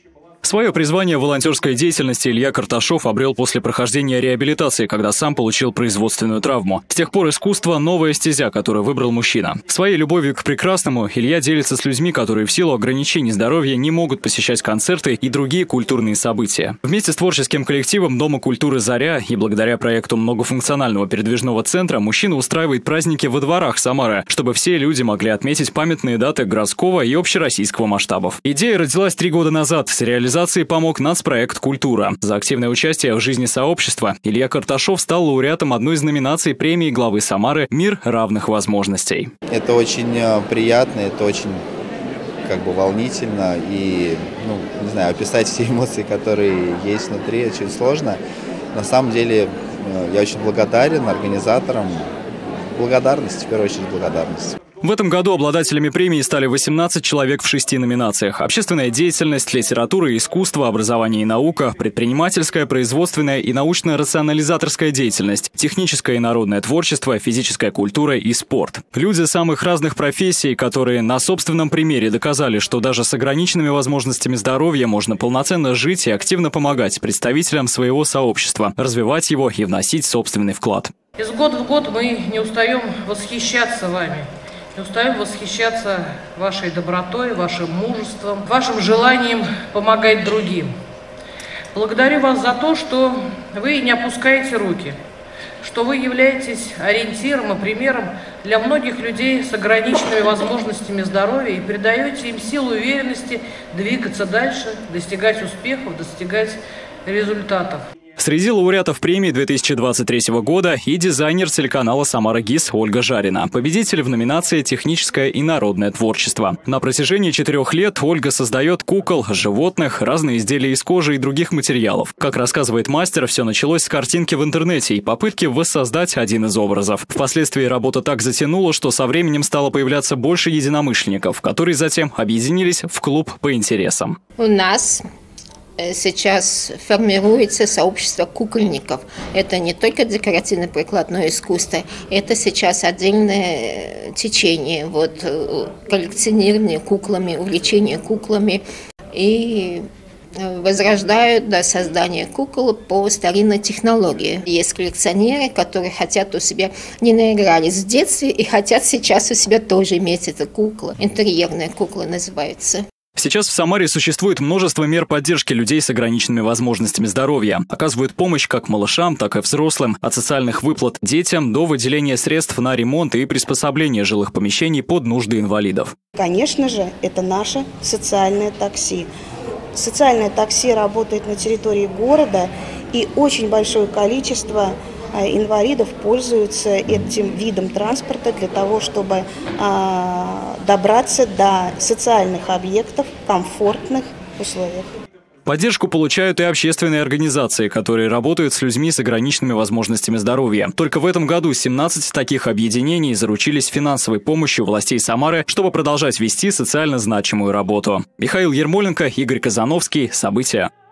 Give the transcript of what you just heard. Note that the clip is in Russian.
Свое призвание в волонтерской деятельности Илья Карташов обрел после прохождения реабилитации, когда сам получил производственную травму. С тех пор искусство – новая стезя, которую выбрал мужчина. Своей любовью к прекрасному Илья делится с людьми, которые в силу ограничений здоровья не могут посещать концерты и другие культурные события. Вместе с творческим коллективом Дома культуры «Заря» и благодаря проекту многофункционального передвижного центра мужчина устраивает праздники во дворах Самары, чтобы все люди могли отметить памятные даты городского и общероссийского масштабов. Идея родилась 3 года назад. С реализацией помог нацпроект «Культура». За активное участие в жизни сообщества Илья Карташов стал лауреатом одной из номинаций премии главы Самары «Мир равных возможностей». Это очень приятно, это очень волнительно. И, не знаю, описать все эмоции, которые есть внутри, очень сложно. На самом деле, я очень благодарен организаторам. Благодарность, в первую очередь, благодарность. В этом году обладателями премии стали 18 человек в 6 номинациях: общественная деятельность, литература и искусство, образование и наука, предпринимательская, производственная и научно-рационализаторская деятельность, техническое и народное творчество, физическая культура и спорт. Люди самых разных профессий, которые на собственном примере доказали, что даже с ограниченными возможностями здоровья можно полноценно жить и активно помогать представителям своего сообщества, развивать его и вносить собственный вклад. Из года в год мы не устаем восхищаться вами. Не устаем восхищаться вашей добротой, вашим мужеством, вашим желанием помогать другим. Благодарю вас за то, что вы не опускаете руки, что вы являетесь ориентиром и примером для многих людей с ограниченными возможностями здоровья и придаете им силу и уверенности двигаться дальше, достигать успехов, достигать результатов. Среди лауреатов премии 2023 года и дизайнер телеканала «Самара ГИС» Ольга Жарина, победитель в номинации «Техническое и народное творчество». На протяжении 4 лет Ольга создает кукол, животных, разные изделия из кожи и других материалов. Как рассказывает мастер, все началось с картинки в интернете и попытки воссоздать один из образов. Впоследствии работа так затянула, что со временем стало появляться больше единомышленников, которые затем объединились в клуб по интересам. У нас сейчас формируется сообщество кукольников. Это не только декоративно-прикладное искусство, это сейчас отдельное течение, коллекционирование куклами, увлечение куклами и возрождают до создания кукол по старинной технологии. Есть коллекционеры, которые хотят у себя, не наигрались в детстве и хотят сейчас у себя тоже иметь эту куклу. Интерьерная кукла называется. Сейчас в Самаре существует множество мер поддержки людей с ограниченными возможностями здоровья. Оказывают помощь как малышам, так и взрослым. От социальных выплат детям до выделения средств на ремонт и приспособление жилых помещений под нужды инвалидов. Конечно же, это наше социальное такси. Социальное такси работает на территории города, и очень большое количество инвалидов пользуются этим видом транспорта для того, чтобы добраться до социальных объектов в комфортных условиях. Поддержку получают и общественные организации, которые работают с людьми с ограниченными возможностями здоровья. Только в этом году 17 таких объединений заручились финансовой помощью властей Самары, чтобы продолжать вести социально значимую работу. Михаил Ермоленко, Игорь Казановский. События.